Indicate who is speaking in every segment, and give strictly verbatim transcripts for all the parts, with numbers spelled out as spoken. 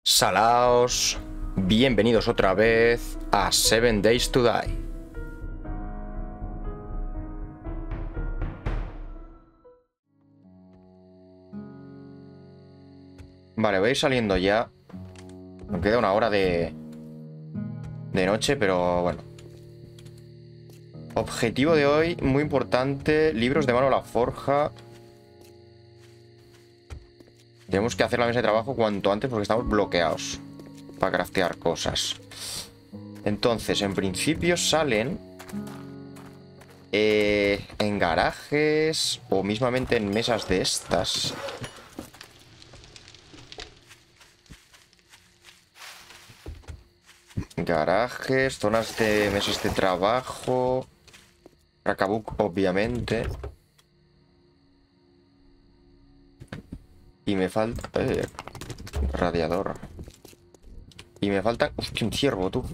Speaker 1: Salaos, bienvenidos otra vez a Seven Days to Die. Vale, voy a ir saliendo ya. Me queda una hora de, de noche, pero bueno. Objetivo de hoy, muy importante. Libros de mano a la forja. Tenemos que hacer la mesa de trabajo cuanto antes porque estamos bloqueados para craftear cosas. Entonces, en principio salen eh, en garajes o mismamente en mesas de estas. Garajes, zonas de mesas de trabajo. Rakabuk, obviamente. Y me falta... Eh, radiador. Y me falta... Hostia, un ciervo, tú.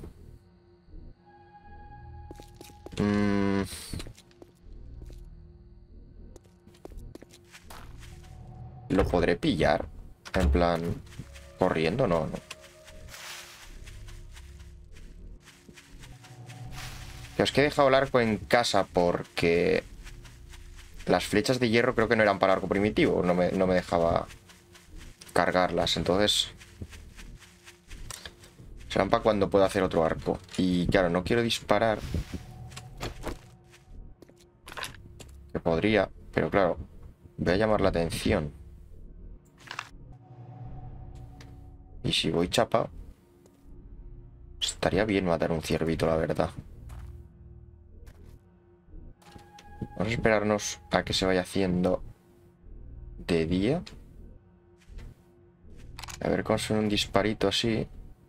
Speaker 1: Mm. ¿Lo podré pillar? En plan... ¿Corriendo? No, no. Pero es que he dejado el arco en casa porque... Las flechas de hierro creo que no eran para arco primitivo. No me, no me dejaba... cargarlas, entonces serán para cuando pueda hacer otro arco. Y claro, no quiero disparar, que podría, pero claro, voy a llamar la atención. Y si voy chapa, estaría bien matar un ciervito, la verdad. Vamos a esperarnos a que se vaya haciendo de día. A ver cómo suena un disparito así.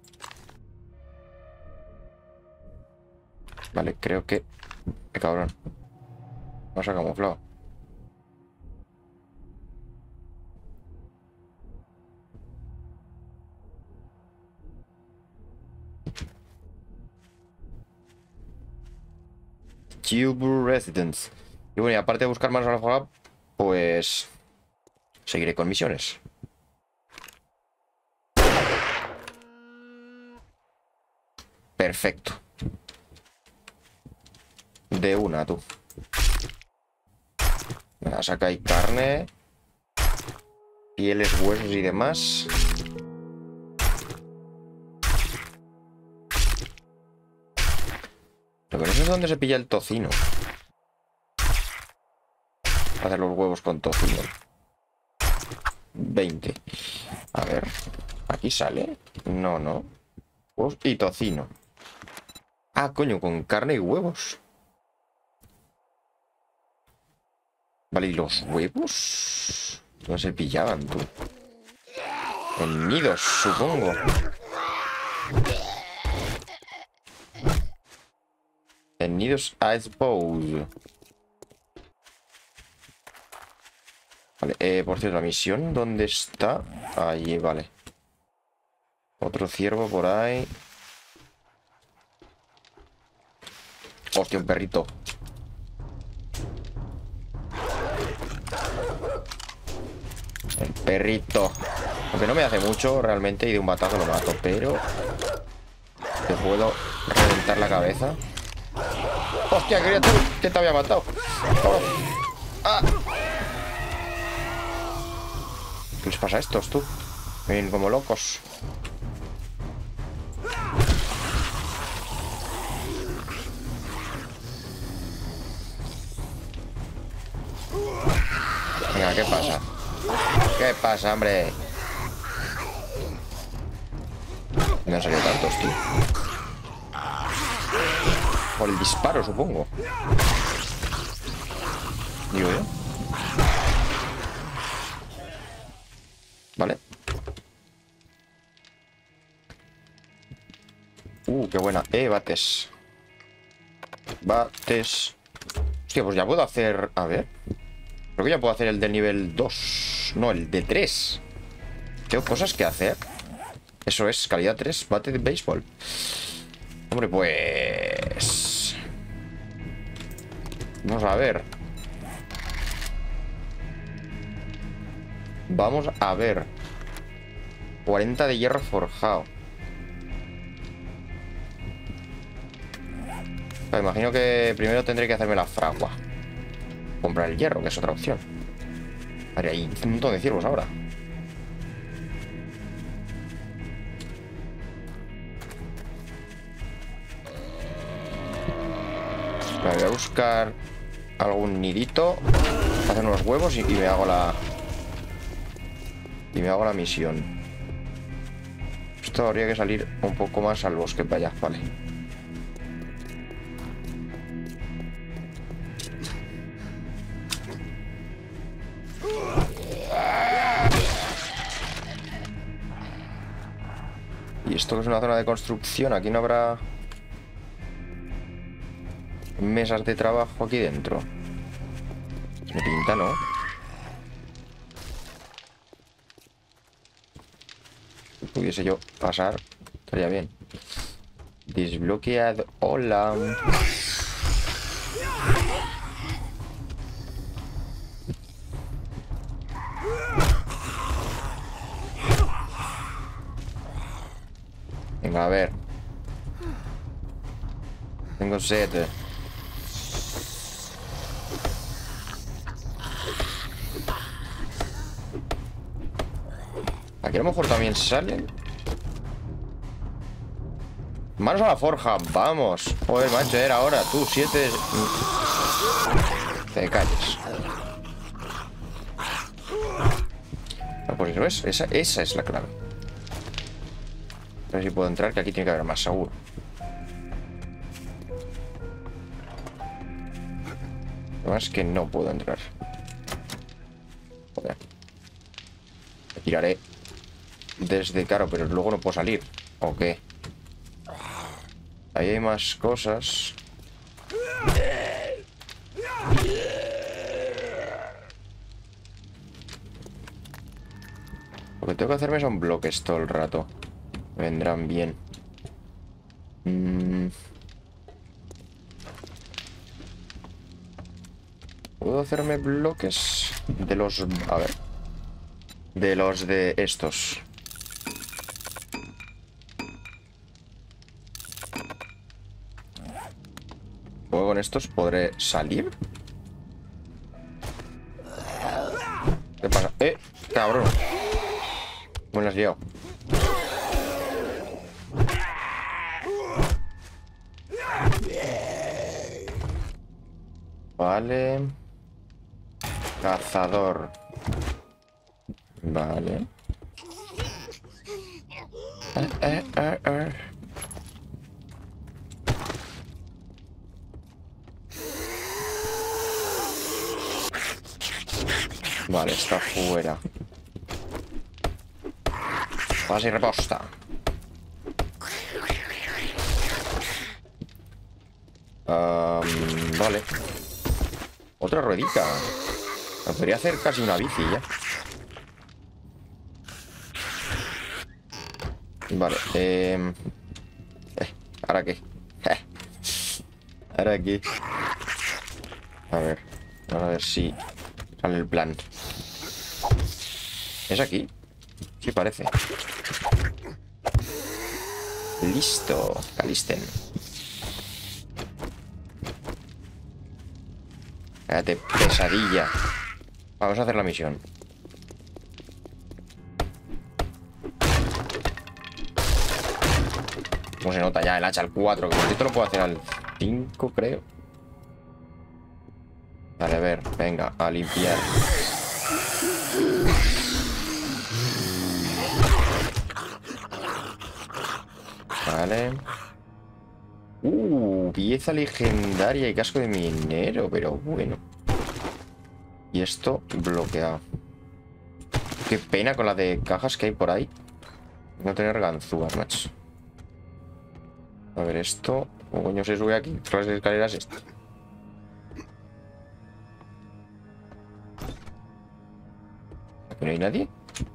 Speaker 1: Vale, creo que... ¡Qué cabrón! Vamos a camuflado. Gilbert Residence. Y bueno, y aparte de buscar más a la jugada, pues... seguiré con misiones. Perfecto. De una, tú. Venga, saca ahí carne. Pieles, huesos y demás. Lo que no sé es dónde se pilla el tocino. Hacer los huevos con tocino. veinte. A ver. ¿Aquí sale? No, no. Huevos y tocino. Ah, coño, con carne y huevos. Vale, ¿y los huevos? No se pillaban, tú. En nidos, supongo. En nidos, I suppose. Vale, eh, por cierto, la misión, ¿dónde está? Allí, vale. Otro ciervo por ahí. Hostia, un perrito. El perrito. Aunque no me hace mucho realmente y de un batazo lo mato, pero... te puedo reventar la cabeza. Hostia, criatura, ¿qué te había matado? Oh. Ah. ¿Qué les pasa a estos, tú? Vienen como locos. Venga, ¿qué pasa? ¿Qué pasa, hombre? Me han salido tantos, tío. Por el disparo, supongo. Digo yo. Vale. Uh, qué buena. Eh, bates. Bates. Hostia, pues ya puedo hacer... A ver. Creo que ya puedo hacer el del nivel dos. No, el de tres. Tengo cosas que hacer. Eso es, calidad tres, bate de béisbol. Hombre, pues... vamos a ver. Vamos a ver. cuarenta de hierro forjado. Me imagino que primero tendré que hacerme la fragua. Comprar el hierro, que es otra opción. Vale, hay un montón de ciervos ahora. Vale, voy a buscar algún nidito, hacer unos huevos y, y me hago la... Y me hago la misión. Esto habría que salir un poco más al bosque para allá, vale. Y esto que es una zona de construcción, aquí no habrá mesas de trabajo aquí dentro. Me pinta, ¿no? Si pudiese yo pasar, estaría bien. Desbloqueado. Hola. Venga, a ver. Tengo sed. Aquí a lo mejor también salen. Manos a la forja, vamos. Joder, macho, era ahora. Tú, siete. Te calles. Ah, pues eso es. Esa, esa es la clave. A ver si puedo entrar, que aquí tiene que haber más, seguro. Lo más es que no puedo entrar. Joder. Me tiraré desde caro, pero luego no puedo salir. ¿O qué? Ahí hay más cosas. Lo que tengo que hacerme son bloques todo el rato. Me vendrán bien. Mm. ¿Puedo hacerme bloques de los... A ver. De los de estos. Luego con estos podré salir. ¿Qué pasa? ¡Eh! ¡Cabrón! Me lo has liado. Vale. Cazador. Vale. Eh, eh, eh, eh. Vale, está fuera. Pasa y reposta. Um, vale. Otra ruedita. Me podría hacer casi una bici ya. Vale. Eh... eh ¿Ahora qué? ¿Ahora qué? A ver. A ver si sale el plan. ¿Es aquí? Sí, parece. Listo. Calisten. Cállate, pesadilla. Vamos a hacer la misión. ¿Cómo se nota ya el hacha al cuatro? Que por cierto lo puedo hacer al cinco, creo. Vale, a ver, venga, a limpiar. Vale. Uh, pieza legendaria y casco de minero, pero bueno. Y esto bloqueado. Qué pena con la de cajas que hay por ahí. No tener ganzúas, macho. A ver, esto. ¿Cómo coño se sube aquí? Las escaleras estas. ¿Aquí no hay nadie?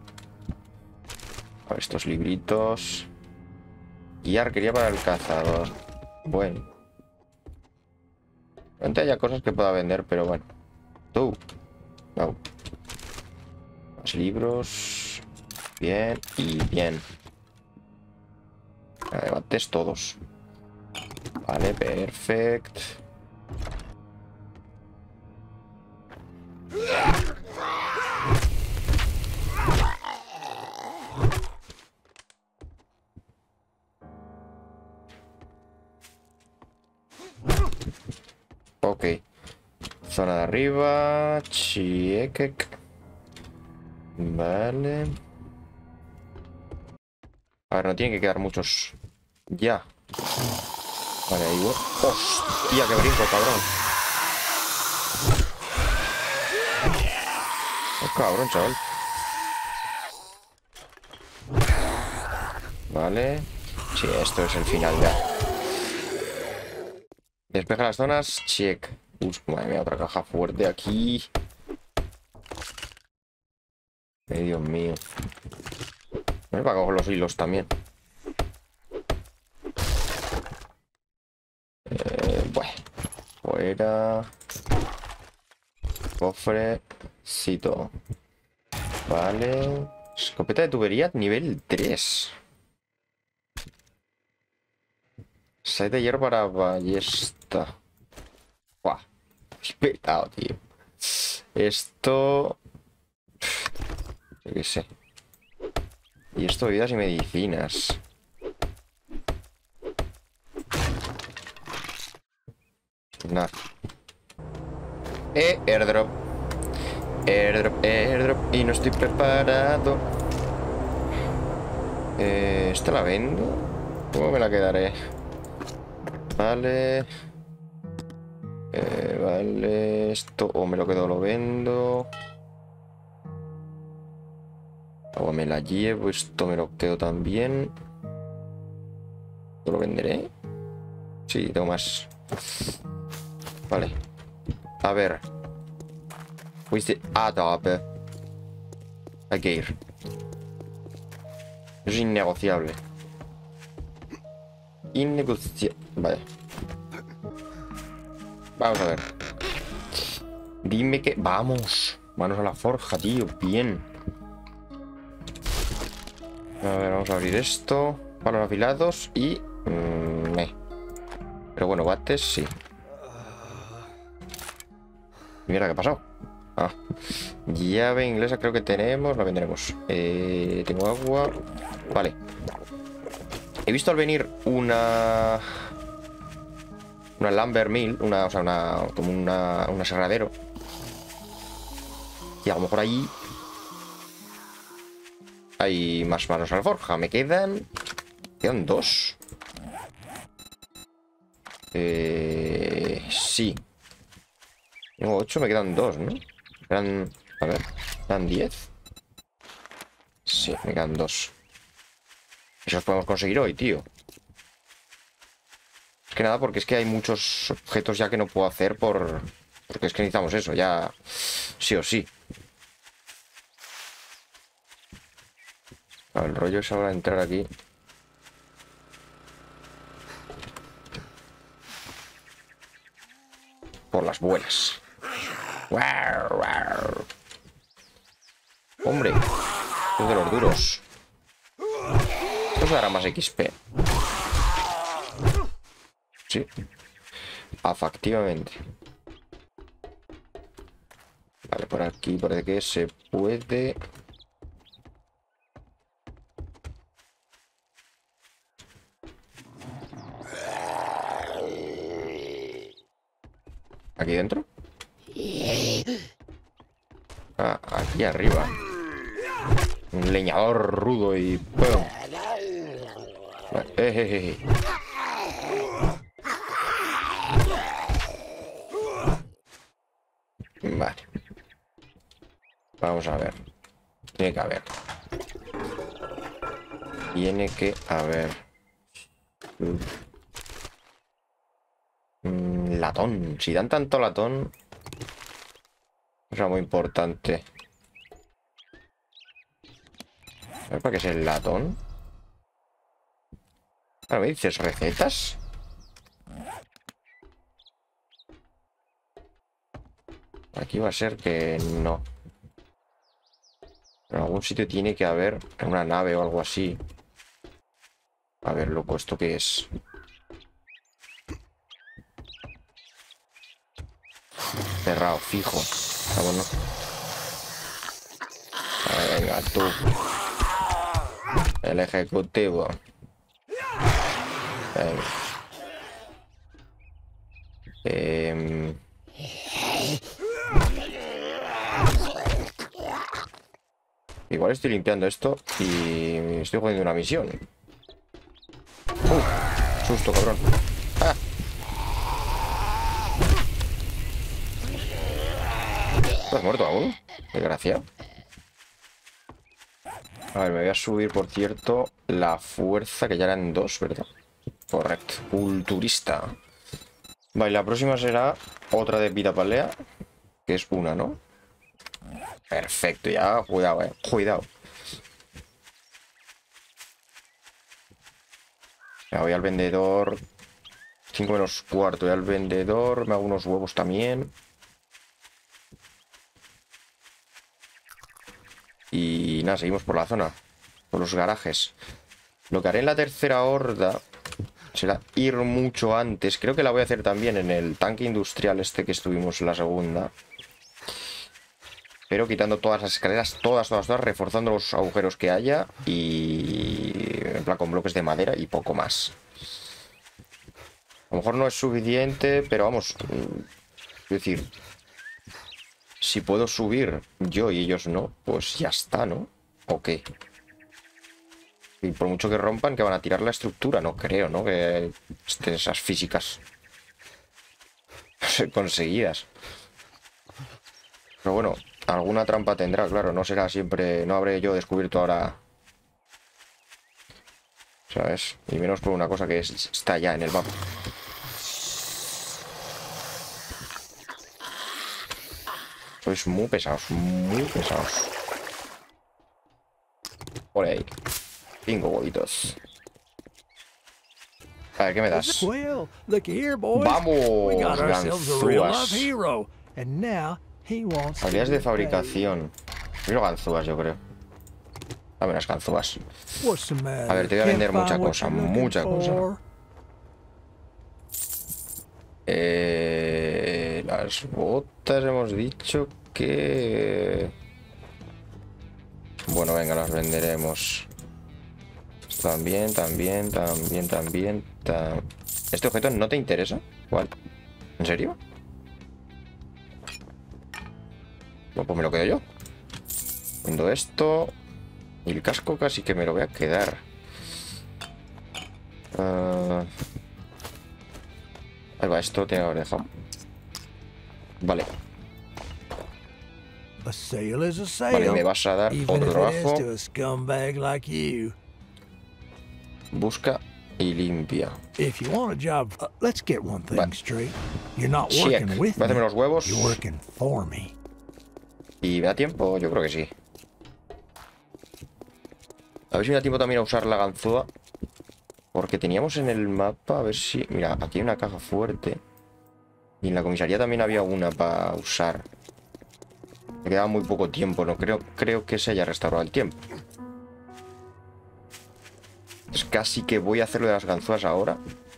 Speaker 1: A ver, estos libritos. Guiar quería para el cazador. Bueno. Probablemente haya cosas que pueda vender, pero bueno. Tú. No. Más libros. Bien y bien. Debates todos. Vale, perfecto. Ok. Zona de arriba. Check. Vale. A ver, no tienen que quedar muchos. Ya. Vale, ahí voy. ¡Hostia, qué brinco, cabrón! Oh, cabrón, chaval. Vale. Sí, esto es el final ya. Despeja las zonas. Check. Uf, madre mía, otra caja fuerte aquí. Ay, Dios mío. Me he pagado con los hilos también. Eh, bueno. Fuera. Cofrecito. Vale. Escopeta de tubería nivel tres. Set de hierro para ballesta. Buah. Qué petado, tío. Esto... Yo qué sé. Y esto, bebidas y medicinas. Nada. Eh, airdrop. Airdrop, airdrop. Y no estoy preparado. Eh, ¿esta la vendo? ¿Cómo me la quedaré? Vale. Eh, vale. Esto o me lo quedo o lo vendo. O me la llevo. Esto me lo quedo también. ¿Lo venderé? Sí, tengo más. Vale. A ver. Fuiste a tope. Hay que ir. Es innegociable. Innegociable. Vale. Vamos a ver. Dime que... Vamos. Manos a la forja, tío. Bien. A ver, vamos a abrir esto. Palos afilados y... Mmm, eh. Pero bueno, bates sí. Mira, ¿qué ha pasado? Ah. Llave inglesa creo que tenemos. La venderemos. Eh, tengo agua. Vale. He visto al venir una... Una lumber mill. Una, o sea, una... Como una... Un aserradero. Y a lo mejor ahí... Hay más manos a la forja. Me quedan... Quedan dos. Eh... Sí. Tengo ocho, me quedan dos, ¿no? Me quedan... A ver... ¿Me quedan diez? Sí, me quedan dos. Esos podemos conseguir hoy, tío. Es que nada, porque es que hay muchos objetos ya que no puedo hacer por... Porque es que necesitamos eso, ya... Sí o sí. El rollo es ahora entrar aquí. Por las buenas. Hombre, es de los duros. Esto dará más X P. Sí. Efectivamente. Vale, por aquí parece que se puede. ¿Aquí dentro? Ah, aquí arriba. Un leñador rudo y... ¡pum! Vale. Eh, eh, eh. Vale. Vamos a ver. Tiene que haber. Tiene que haber. Mm, latón. Si dan tanto latón... Es algo muy importante. A ver, ¿para qué es el latón? Ahora me dices recetas. Aquí va a ser que no. En algún sitio tiene que haber una nave o algo así. A ver, loco, ¿esto qué es? Cerrado, fijo. Vámonos. Venga, tú. El ejecutivo. Venga. Eh... Igual estoy limpiando esto y estoy jodiendo una misión. Uh, susto, cabrón. ¡Ah! ¿Tú has muerto aún? Desgraciado. A ver, me voy a subir, por cierto, la fuerza, que ya eran dos, ¿verdad? Correcto. Culturista. Vale, la próxima será otra de vida palea, que es una, ¿no? Perfecto, ya, cuidado, eh. Cuidado. Ya voy al vendedor. cinco menos cuarto, voy al vendedor. Me hago unos huevos también. Y nada, seguimos por la zona. Por los garajes. Lo que haré en la tercera horda será ir mucho antes. Creo que la voy a hacer también en el tanque industrial este que estuvimos en la segunda. Pero quitando todas las escaleras, todas, todas, todas, reforzando los agujeros que haya. Y en plan con bloques de madera y poco más. A lo mejor no es suficiente, pero vamos. Es decir, si puedo subir yo y ellos no, pues ya está, ¿no? ¿O qué? Y por mucho que rompan, que van a tirar la estructura. No creo, ¿no? Que estén esas físicas conseguidas. Pero bueno, alguna trampa tendrá, claro. No será siempre... No habré yo descubierto ahora... ¿Sabes? Y menos por una cosa que es, está ya en el mapa. Sois muy pesados, muy pesados. Por ahí. Cinco huevitos. A ver, ¿qué me das? ¡Vamos! Ganzúas. Habilidades de fabricación. Primero ganzúas, yo creo. Dame unas ganzúas. A ver, te voy a vender mucha cosa, mucha cosa. Eh, las botas hemos dicho que... Bueno, venga, las venderemos. También, también, también, también, tam... ¿Este objeto no te interesa? ¿Cuál? ¿En serio? No, pues me lo quedo yo. Vendo esto. Y el casco casi que me lo voy a quedar. Uh... Ahí va, esto tiene que haber dejado. Vale. Vale, me vas a dar otro trabajo. Busca y limpia. Vale. Check. Voy a hacerme los huevos. ¿Y me da tiempo? Yo creo que sí. A ver si me da tiempo también a usar la ganzúa. Porque teníamos en el mapa, a ver si... Mira, aquí hay una caja fuerte. Y en la comisaría también había una para usar. Me quedaba muy poco tiempo, no creo, creo que se haya restaurado el tiempo. Es casi que voy a hacer lo de las ganzúas ahora.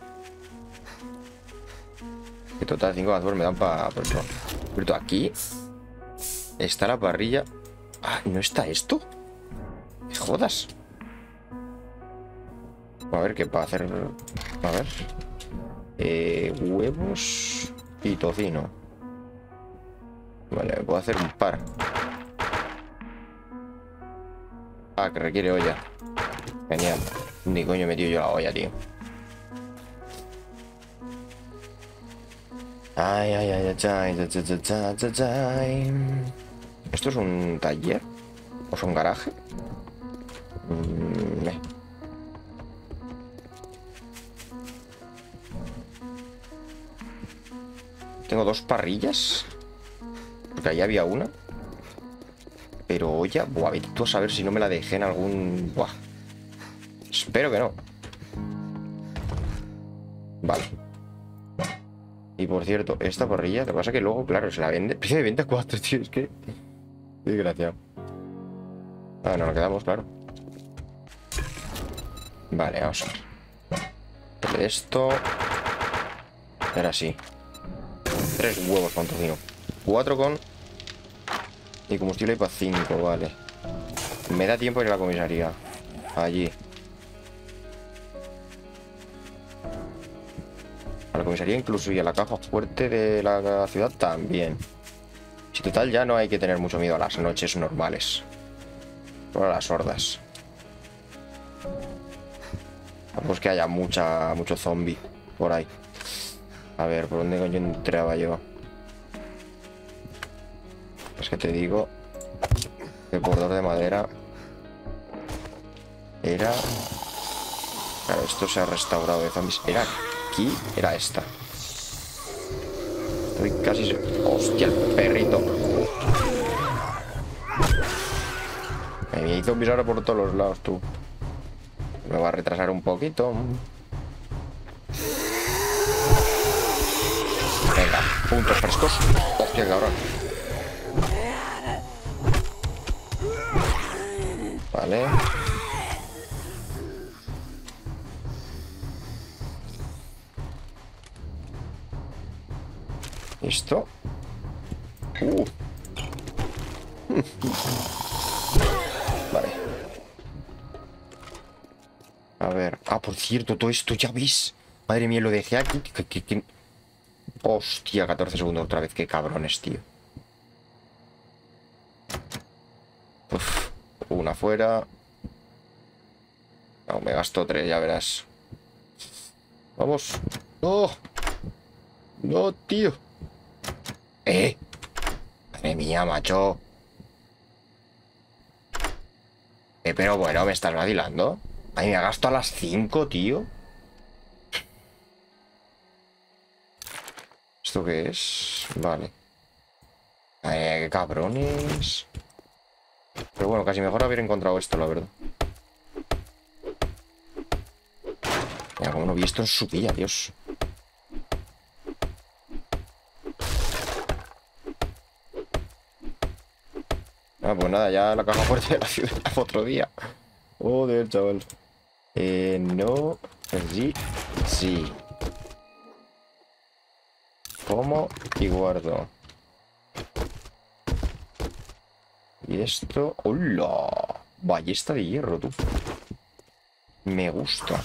Speaker 1: Que total, cinco ganzúas me dan para... Por ejemplo, aquí está la parrilla. Ah, ¿no está esto? ¿Me jodas? A ver qué para hacer. A ver. Eh, huevos y tocino. Vale, puedo hacer un par. Ah, que requiere olla. Genial. Ni coño he metido yo la olla, tío. Ay, ay, ay, ay, ay, ay, ay. ¿Esto es un taller? ¿O es un garaje? Mm, eh. Tengo dos parrillas. Porque ahí había una. Pero olla, buah, vete tú a saber si no me la dejé en algún... Buah. Espero que no. Vale. Y por cierto, esta parrilla, lo que pasa es que luego, claro, se la vende. Precio de venta cuatro, tío, es que... Desgraciado. Ah, no nos quedamos, claro. Vale, vamos a ver. Esto. Era así. Tres huevos con tocino. Cuatro con... Y combustible para cinco, vale. Me da tiempo ir a la comisaría. Allí. A la comisaría incluso y a la caja fuerte de la ciudad también. Si total ya no hay que tener mucho miedo a las noches normales. Solo a las hordas. Pues que haya mucha, mucho zombie por ahí. A ver, ¿por dónde coño entraba yo? Es que te digo... El bordador de madera... Era... Claro, esto se ha restaurado de zombies. Era aquí, era esta. Estoy casi... ¡Hostia, el perrito! Me hizo zombies ahora por todos los lados, tú. Me va a retrasar un poquito. Venga, puntos frescos. Hostia, cabrón. Vale. ¿Listo? Uh. Vale. A ver. Ah, por cierto, todo esto ya veis. Madre mía, lo dejé aquí. ¿Qué, qué, qué? Hostia, catorce segundos otra vez. Qué cabrones, tío. Uf. Una fuera. No, me gasto tres, ya verás. Vamos. ¡No! ¡No, tío! ¡Eh! Madre mía, macho. Eh, pero bueno, ¿me estás vacilando? Ay, me gasto a las cinco, tío. ¿Esto qué es? Vale. Eh, qué cabrones. Pero bueno, casi mejor haber encontrado esto, la verdad. Mira, como no vi esto en su vida, Dios. Ah, pues nada, ya la caja fuerte de la ciudad otro día. Joder, chaval. Eh, no. Sí. Sí. Como y guardo. Y esto... ¡Hola! Ballesta de hierro, tú. Me gusta.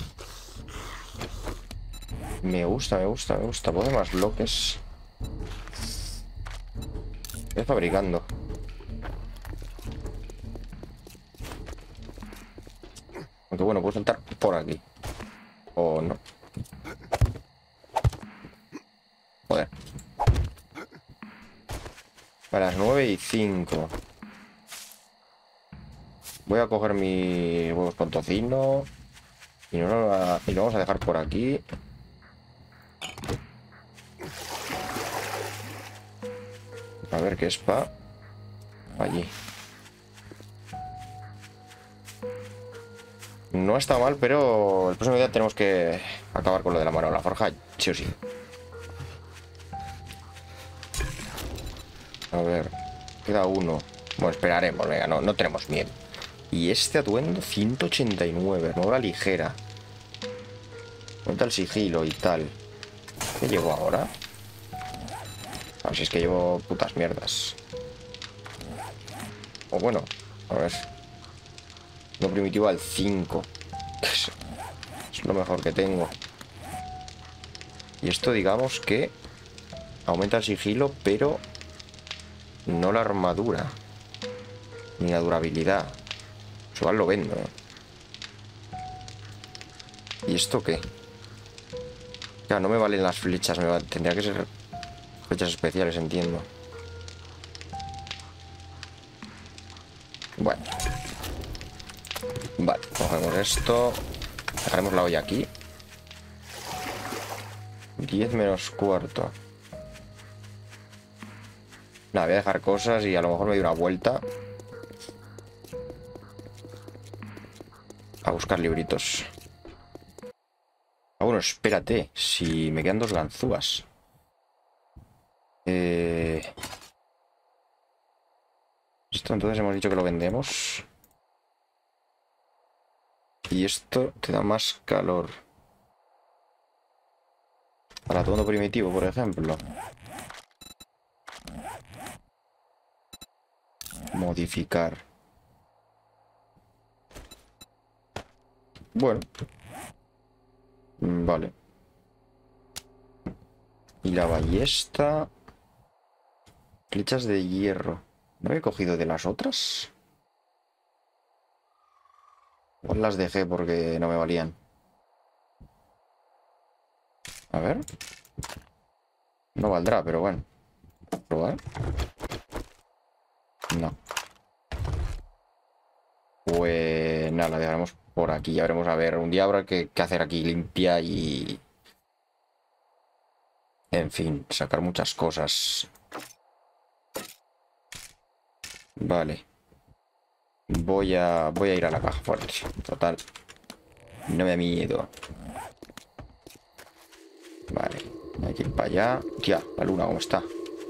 Speaker 1: Me gusta, me gusta, me gusta. ¿Puedo más bloques? Estoy fabricando. Aunque bueno, puedo saltar por aquí. O no. Joder. A las nueve y cinco. Voy a coger mis huevos con tocino. Y, no lo, va, y lo vamos a dejar por aquí. A ver qué es pa. Allí. No está mal, pero el próximo día tenemos que acabar con lo de la mano. La forja, sí o sí. A ver. Queda uno. Bueno, esperaremos, venga, no, no tenemos miedo. Y este atuendo, ciento ochenta y nueve. Armadura ligera. Cuenta el sigilo y tal. ¿Qué llevo ahora? A ver si es que llevo putas mierdas. O bueno, a ver. No primitivo al cinco. Es, es lo mejor que tengo. Y esto digamos que aumenta el sigilo, pero no la armadura. Ni la durabilidad. Igual lo vendo. ¿Y esto qué? Claro, no me valen las flechas. Me va... Tendría que ser flechas especiales, entiendo. Bueno. Vale, cogemos esto. Dejaremos la olla aquí. diez menos cuarto. Nada, voy a dejar cosas y a lo mejor me doy una vuelta a buscar libritos. Ah, bueno, espérate. Si me quedan dos ganzúas. Eh... Esto entonces hemos dicho que lo vendemos. Y esto te da más calor. Para todo primitivo, por ejemplo. Modificar. Bueno. Vale. Y la ballesta. Flechas de hierro. ¿No he cogido de las otras? Pues las dejé porque no me valían. A ver. No valdrá, pero bueno. Probar. No. Pues nada, la dejaremos por aquí. Ya veremos a ver. Un día habrá que, que hacer aquí limpia y... En fin, sacar muchas cosas. Vale. Voy a, voy a ir a la caja fuerte. Total. No me da miedo. Vale. Hay que ir para allá. Tía, la luna, ¿cómo está?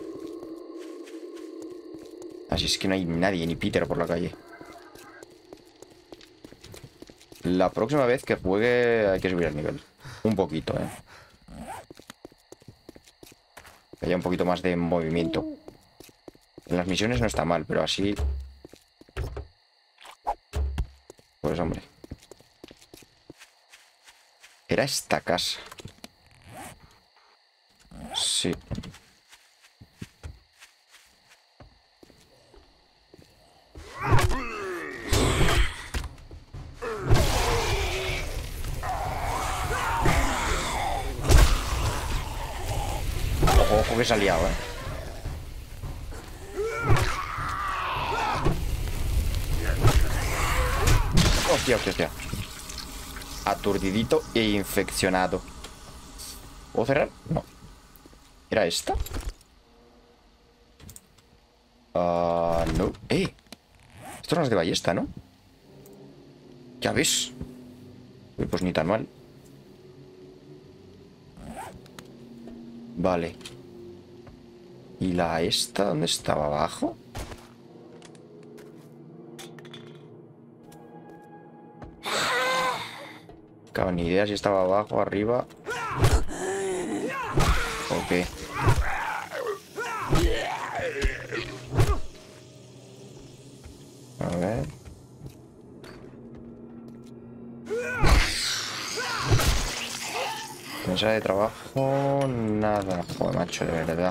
Speaker 1: Así es que no hay nadie, ni Peter por la calle. La próxima vez que juegue hay que subir el nivel. Un poquito, ¿eh? Que haya un poquito más de movimiento. En las misiones no está mal, pero así... Pues hombre. Era esta casa. Sí. Ojo, ojo que se ha liado, eh. Hostia, hostia, hostia. Aturdidito e infeccionado. ¿Puedo cerrar? No. ¿Era esta? Ah, uh, no. ¡Eh! Esto no es de ballesta, ¿no? Ya ves. Uy, pues ni tan mal. Vale. ¿Y la esta dónde estaba? ¿Abajo? Claro, ni idea si estaba abajo, arriba. Ok. A ver. Mesa de trabajo, nada. Joder, macho, de verdad.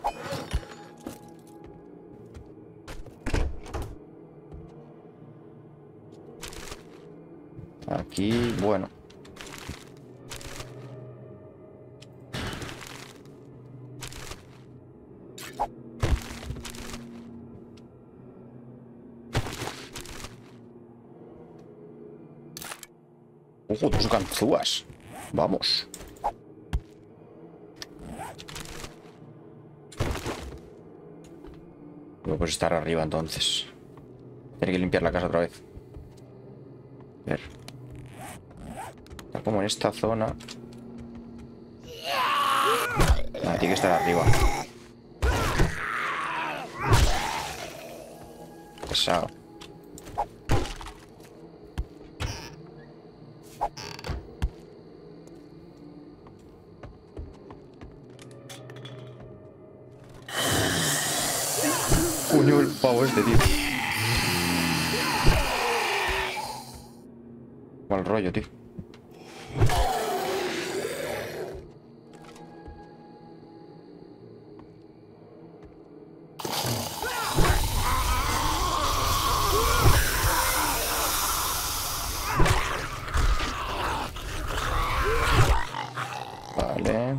Speaker 1: Aquí, bueno. Ojo, dos ganzúas. Vamos. Luego pues estar arriba entonces. Tiene que limpiar la casa otra vez. A ver. Está como en esta zona. Ah, tiene que estar arriba. Pesado. Coño, el pavo este, tío. Mal rollo, tío. Vale.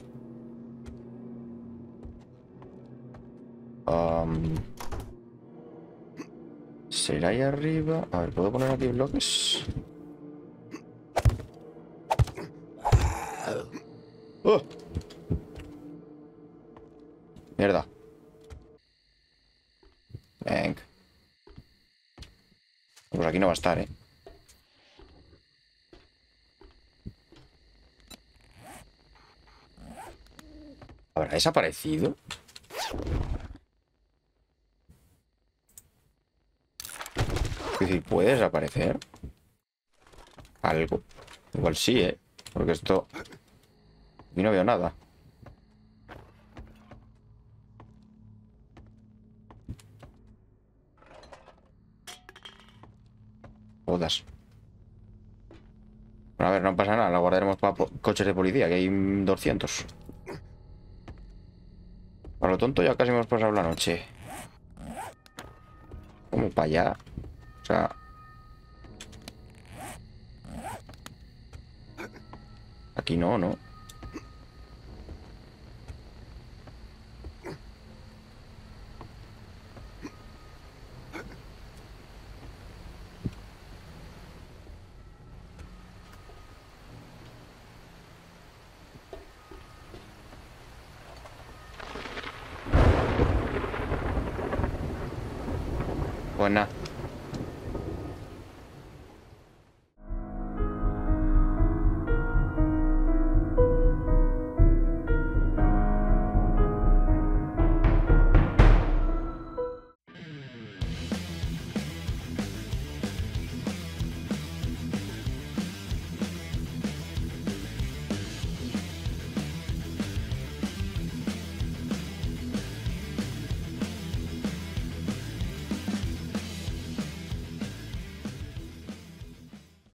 Speaker 1: Um, ¿Será ahí arriba? A ver, ¿puedo poner aquí bloques? ¡Oh! Mierda. Venga. Pues aquí no va a estar, ¿eh? ¿Habrá desaparecido? Es decir, ¿puede desaparecer? Algo. Igual sí, ¿eh? Porque esto... Y no veo nada. Jodas. Bueno, a ver, no pasa nada. La guardaremos para coches de policía, que hay doscientos. Para lo tonto ya casi hemos pasado la noche. ¿Cómo para allá? O sea... Aquí no, ¿no? Pues nada.